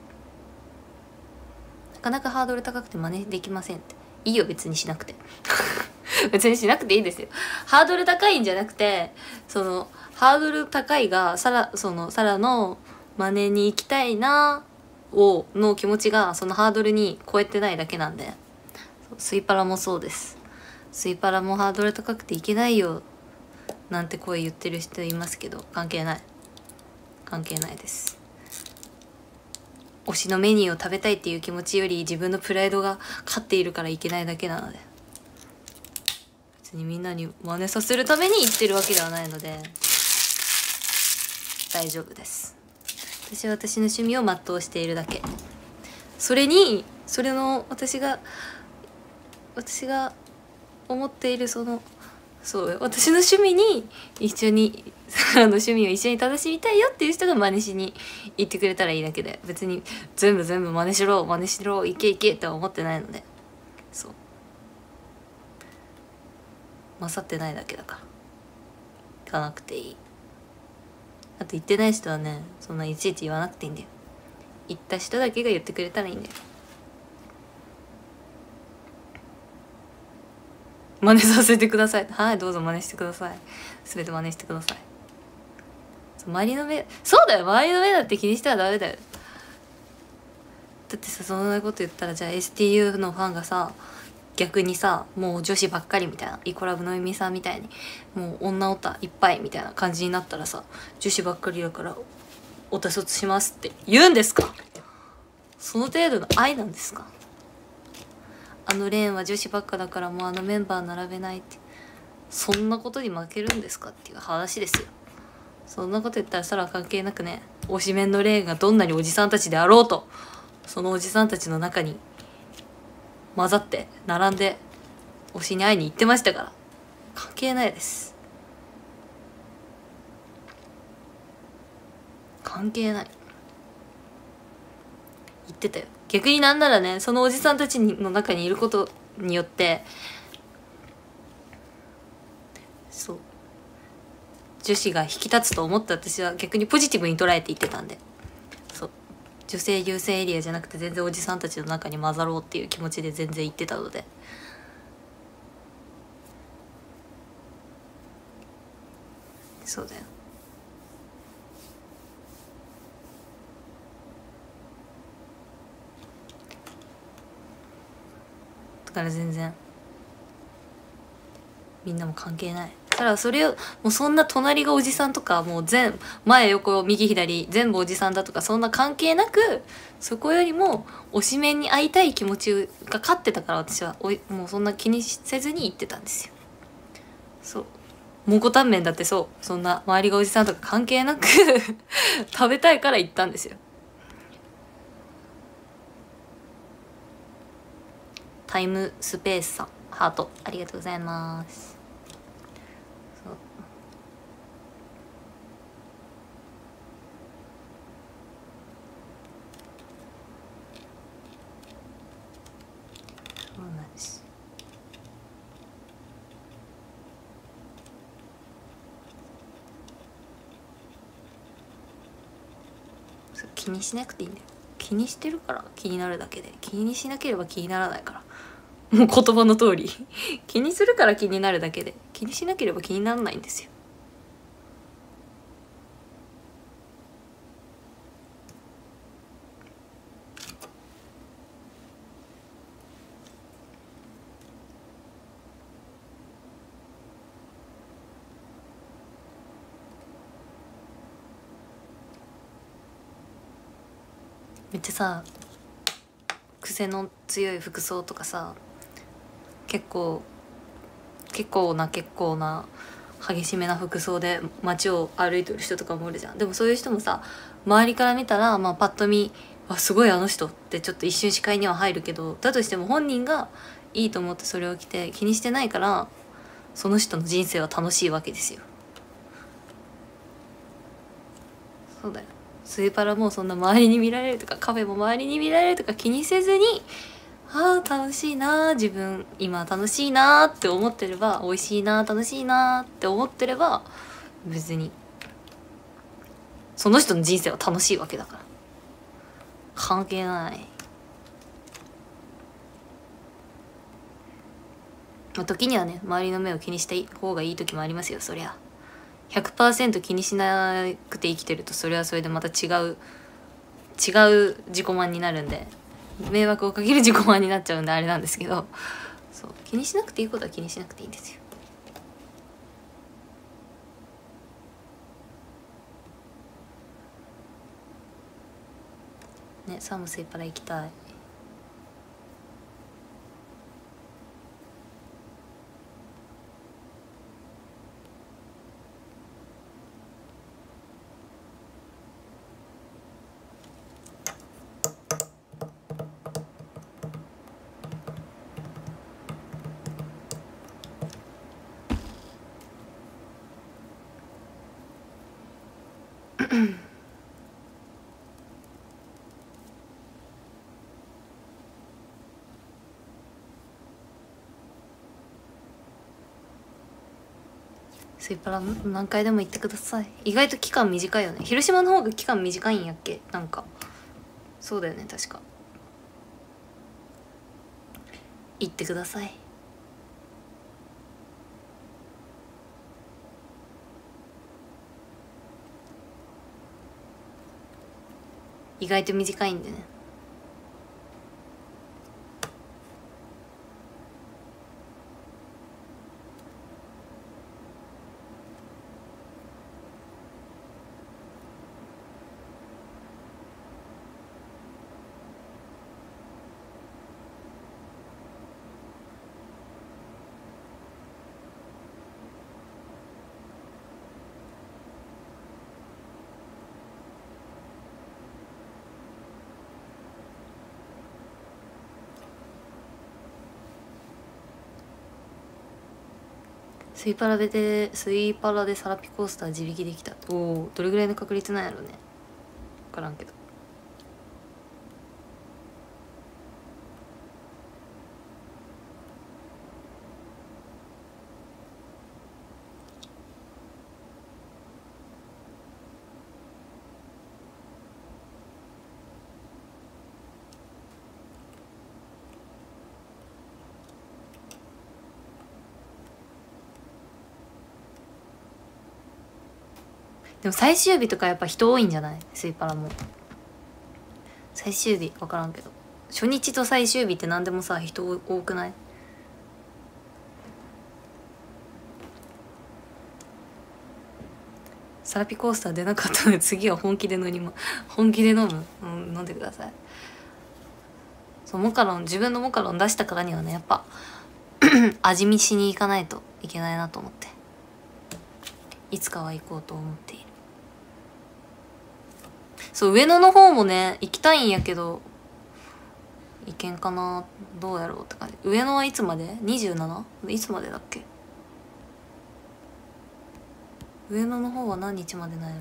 なかなかハードル高くて真似できませんって。いいよ別にしなくて別にしなくていいですよ。ハードル高いんじゃなくて、そのハードル高いがサラそのサラの真似に行きたいなをの気持ちがそのハードルに超えてないだけなんで。スイパラもそうです。スイパラもハードル高くていけないよなんて声言ってる人いますけど、関係ない関係ないです。推しのメニューを食べたいっていう気持ちより自分のプライドが勝っているからいけないだけなので、別にみんなに真似させるために言ってるわけではないので大丈夫です。私は私の趣味を全うしているだけ。それにそれの私が私が思っているそのそう私の趣味に一緒にあの趣味を一緒に楽しみたいよっていう人が真似しに行ってくれたらいいだけで、別に全部全部真似しろ真似しろいけいけって思ってないので、そう勝ってないだけだから行かなくていい。あと行ってない人はねそんないちいち言わなくていいんだよ。行った人だけが言ってくれたらいいんだよ。真似させてください。はいどうぞ真似してください。全て真似してください。周りの目そうだよ周りの目だって気にしてはダメだよ。だってさそんなこと言ったらじゃあ エスティーユー のファンがさ逆にさもう女子ばっかりみたいな、イコラブのゆみさんみたいにもう女オタいっぱいみたいな感じになったらさ、女子ばっかりだからオタ卒しますって言うんですか？その程度の愛なんですか？あのレーンは女子ばっかだからもうあのメンバー並べないって、そんなことに負けるんですかっていう話ですよ。そんなこと言ったらサラは関係なくね、推しメンのレーンがどんなにおじさんたちであろうとそのおじさんたちの中に混ざって並んで推しに会いに行ってましたから、関係ないです。関係ない。言ってたよ。逆になんならねそのおじさんたちの中にいることによってそう女子が引き立つと思って私は逆にポジティブに捉えて言ってたんで、そう女性優先エリアじゃなくて全然おじさんたちの中に混ざろうっていう気持ちで全然言ってたので、そうだよ。だから全然みんなも関係ない。だからそれをもうそんな隣がおじさんとかもう全前横右左全部おじさんだとかそんな関係なく、そこよりも推しメンに会いたい気持ちが勝ってたから私はおいもうそんな気にせずに言ってたんですよ。そう蒙古タンメンだってそうそんな周りがおじさんとか関係なく食べたいから言ったんですよ。タイムスペースさんハートありがとうございます。そうそうなんです。そう気にしなくていいんだよ。気にしてるから気になるだけで、気にしなければ気にならないから、もう言葉の通り気にするから気になるだけで、気にしなければ気にならないんですよ。めっちゃさ癖の強い服装とかさ、結構結構な結構な激しめな服装で街を歩いてる人とかもおるじゃん。でもそういう人もさ、周りから見たらまあパッと見あすごいあの人ってちょっと一瞬視界には入るけど、だとしても本人がいいと思ってそれを着て気にしてないから、その人の人生は楽しいわけですよ。そうだよ。スイパラもそんな周りに見られるとかカフェも周りに見られるとか気にせずに、ああ楽しいな、自分今楽しいなって思ってれば、美味しいな楽しいなって思ってれば、別にその人の人生は楽しいわけだから、関係ない。まあ、時にはね、周りの目を気にした方がいい時もありますよ、そりゃ。ひゃくパーセント 気にしなくて生きてると、それはそれでまた違う違う自己満になるんで、迷惑をかける自己満になっちゃうんであれなんですけど、そう気にしなくていいことは気にしなくていいんですよ。ね、サムスイパラ行きたい。スイパラ何回でも行ってください。意外と期間短いよね。広島の方が期間短いんやっけ、なんかそうだよね、確か。行ってください。意外と短いんでね。スイパラでスイパラでサラピコースター自力できた。おお、どれぐらいの確率なんやろうね、分からんけど。でも最終日とかやっぱ人多いんじゃない、スイパラも。最終日分からんけど、初日と最終日って何でもさ人多くない？サラピコースター出なかったので次は本気で乗りま本気で飲む、うん、飲んでください。そうモカロン、自分のモカロン出したからにはね、やっぱ味見しに行かないといけないなと思って、いつかは行こうと思っている。そう上野の方もね行きたいんやけど、行けんかな、どうやろうって感じ。上野はいつまで にじゅうなな？ いつまでだっけ。上野の方は何日までなんやろ。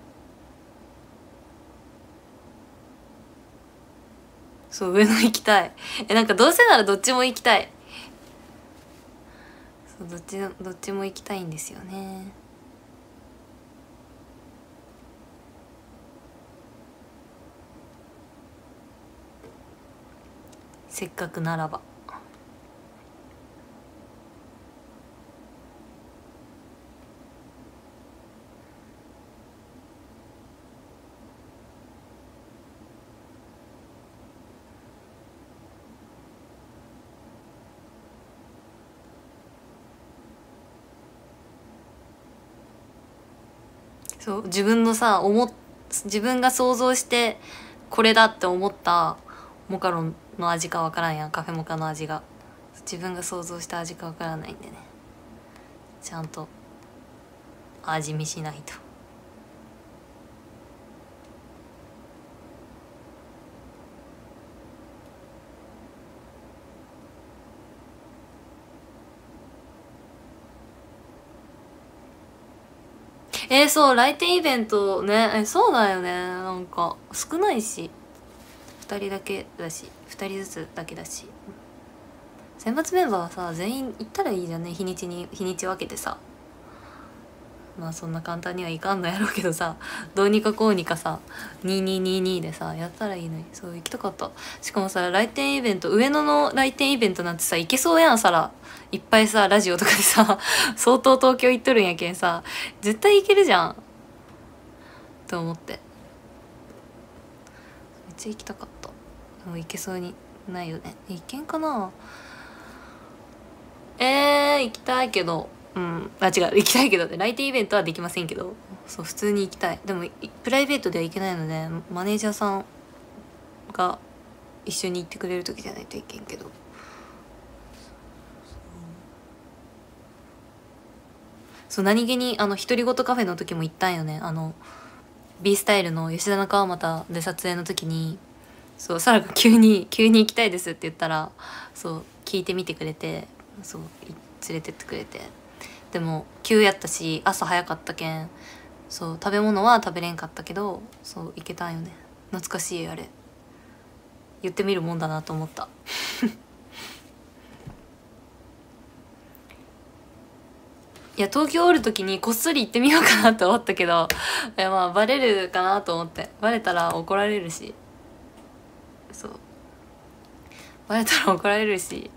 そう上野行きたい。えなんかどうせならどっちも行きたい。そうどっちどっちも行きたいんですよね。せっかくならば。そう自分のさ思っ自分が想像してこれだって思ったモカロンの味かわからんやん、カフェモカの味が。自分が想像した味かわからないんでね、ちゃんと味見しないと。えー、そう来店イベントね、えそうだよね、なんか少ないし、ふたりだけだし、ふたりずつだけだし、選抜メンバーはさ全員行ったらいいじゃんね、日にちに日にち分けてさ。まあそんな簡単にはいかんのやろうけどさ、どうにかこうにかさにーにーにーにーでさやったらいいのに。そう行きたかった。しかもさ来店イベント、上野の来店イベントなんてさ行けそうやん、さらいっぱいさラジオとかでさ相当東京行っとるんやけんさ、絶対行けるじゃんと思って、めっちゃ行きたかった。でも行けそうにないよね。行けんかな。えー、行きたいけど、うん、あ違う、行きたいけどね、来店イベントはできませんけど、そう普通に行きたい。でもプライベートでは行けないので、マネージャーさんが一緒に行ってくれる時じゃないといけんけど。そう何気にあの独り言カフェの時も行ったんよね。あの B スタイルの吉田中川又で撮影の時に、そうサラが急に急に行きたいですって言ったら、そう聞いてみてくれて、そう連れてってくれて。でも急やったし朝早かったけん、そう食べ物は食べれんかったけど、そう行けたんよね。懐かしい。あれ言ってみるもんだなと思ったいや東京おる時にこっそり行ってみようかなって思ったけど、いやまあバレるかなと思って、バレたら怒られるし、そうバレたら怒られるし、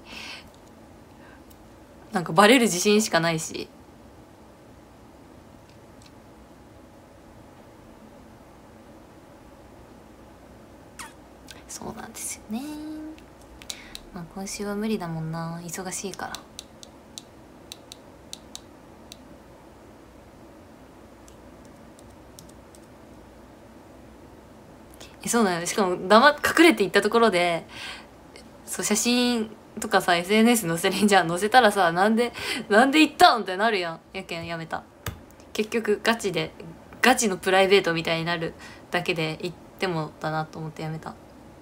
なんかバレる自信しかないし。そうなんですよね。まあ今週は無理だもんな、忙しいから。えそうだよね。しかも黙っ隠れていったところで、そう写真とかさ エスエヌエス 載せれんじゃん。載せたらさ、なんでなんで行ったんってなるやん。やけんやめた。結局ガチでガチのプライベートみたいになるだけで行ってもだなと思ってやめた。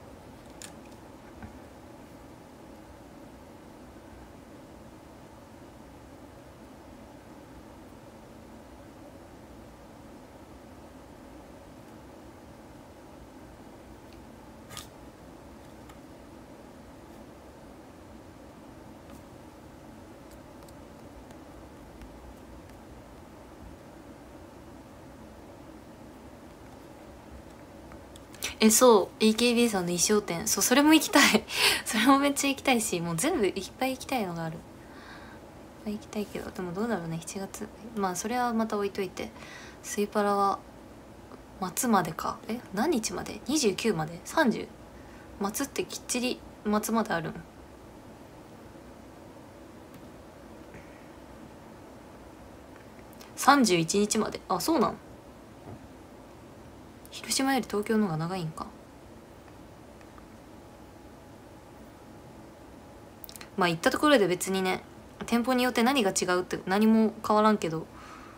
えそう エーケービー さんの衣装展、そうそれも行きたいそれもめっちゃ行きたいし、もう全部いっぱい行きたいのがある。いっぱい行きたいけど、でもどうだろうね。しちがつ、まあそれはまた置いといて、スイパラは末までか。え何日まで？ にじゅうく まで さんじゅう？ 末ってきっちり末まであるん？さんじゅういちにちまで。あそうなん。広島より東京の方が長いんか。まあ行ったところで別にね、店舗によって何が違うって何も変わらんけど、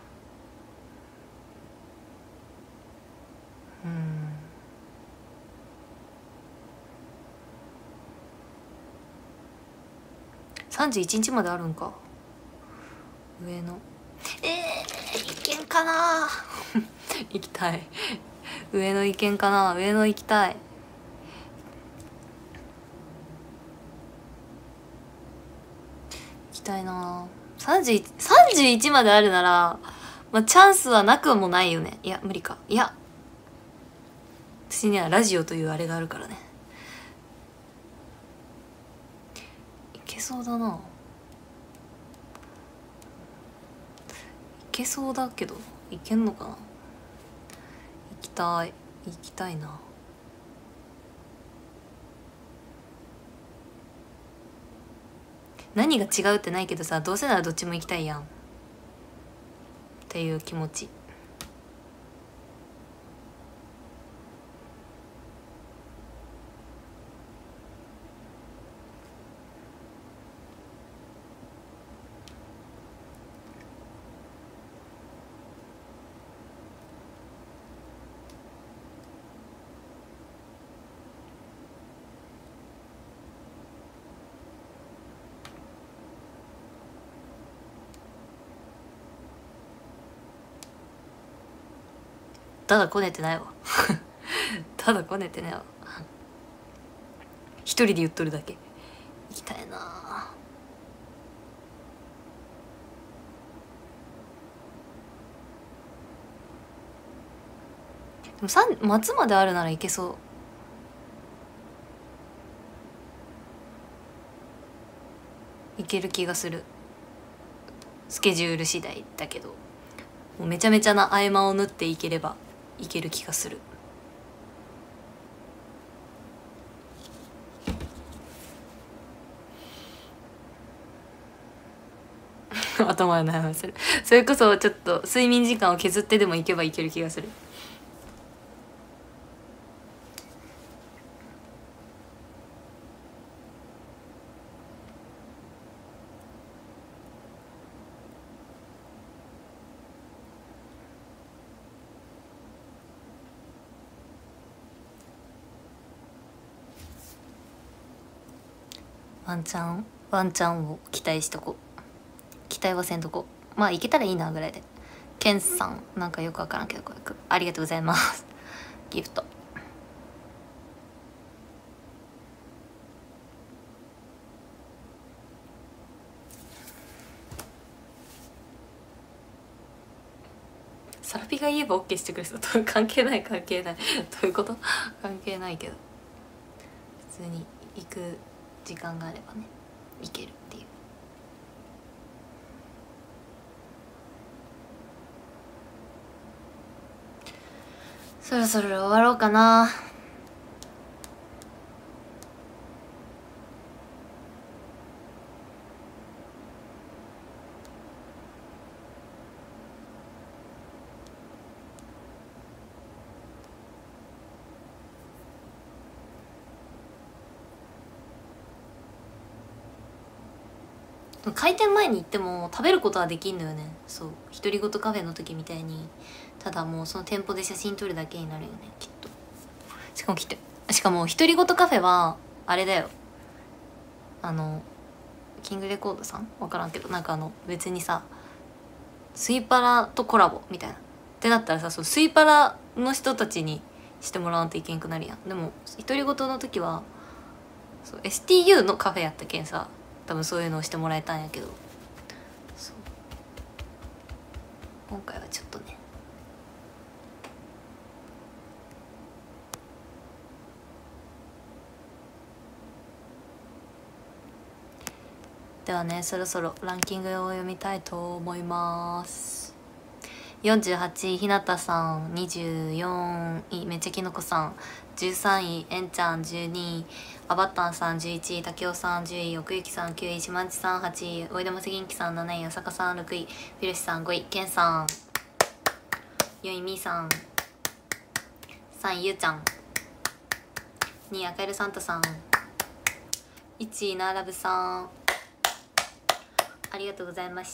うんさんじゅういちにちまであるんか。上のえー、行けんかな行きたい上野行けんかな。上野行きたい。行きたいな。さんじゅういち、さんじゅういちまであるなら、まあ、チャンスはなくもないよね。いや無理か。いや私にはラジオというあれがあるからね。いけそうだな。いけそうだけどいけんのかな。行きたい行きたいな。何が違うってないけどさ、どうせならどっちも行きたいやんっていう気持ち。 ただこねてないわただこねてないわ一人で言っとるだけ。行きたいな。でもさん末まであるなら行けそう。行ける気がする。スケジュール次第だけど、もうめちゃめちゃな合間を縫っていければいける気がする頭を悩ませる。それこそちょっと睡眠時間を削ってでも行けばいける気がする。ワンチャンワンチャンを期待しとこう。期待はせんとこ。まあいけたらいいなぐらいで。ケンさんなんかよくわからんけどありがとうございますギフト。サラピが言えば OK してくれそう関係ない関係ないどういうこと関係ないけど、普通に行く時間があればね行けるっていう。そろそろ終わろうかな。開店前に行っても食べることはできんのよね。そう独り言カフェの時みたいに、ただもうその店舗で写真撮るだけになるよねきっと。しかもきてしかも独り言カフェはあれだよ、あのキングレコードさん分からんけど、なんかあの別にさスイパラとコラボみたいなってなったらさ、そうスイパラの人たちにしてもらわんといけんくなるやん。でも独り言の時はそう エスティーユー のカフェやったけんさ、多分そういうのをしてもらえたんやけど、そう今回はちょっとねではね、そろそろランキングを読みたいと思います。よんじゅうはちいひなたさん、にじゅうよんいめっちゃきのこさん、じゅうさんいえんちゃん、じゅうにいアバッタンさん、じゅういちいたけおさん、じゅうい奥行さん、きゅういしまんちさん、はちいおいでますぎんきさん、なないあさかさん、ろくいひろしさん、ごいけんさん、よんいみーさん、さんいゆうちゃん、にいあかえるサンタさん、いちいなーラブさん、ありがとうございました。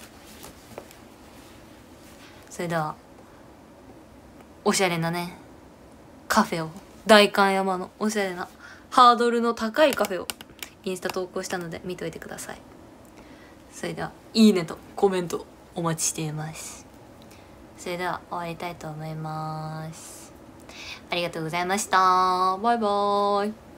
それではおしゃれなねカフェを、代官山のおしゃれなハードルの高いカフェをインスタ投稿したので見といてください。それではいいねとコメントお待ちしています。それでは終わりたいと思います。ありがとうございました。バイバーイ。